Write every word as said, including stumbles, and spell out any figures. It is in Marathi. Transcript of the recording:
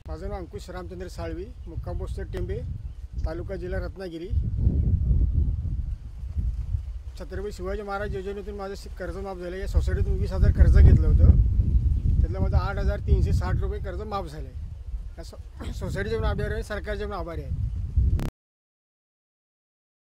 माझं नाव अंकुश रामचंद्र साळवी, मुक्काम पोस्ट टेंबे, तालुका जिल्हा रत्नागिरी। छत्रपती शिवाजी महाराज योजनेतून माझं कर्ज माफ झालं। या सोसायटीतून वीस हजार कर्ज घेतलं होतं, त्यातलं माझं आठ हजार तीनशे साठ रुपये कर्ज माफ झालं आहे। या सोसायटीचे पण आभारी आहे, सरकारचे पण आभारी आहे।